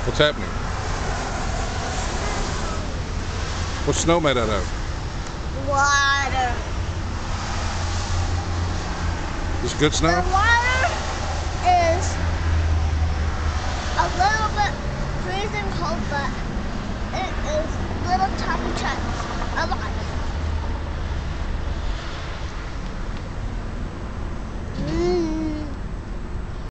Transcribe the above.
What's happening? What's snow made out of? Water. Is it good snow? The water is a little bit freezing cold, but it is little tiny chunks. A lot.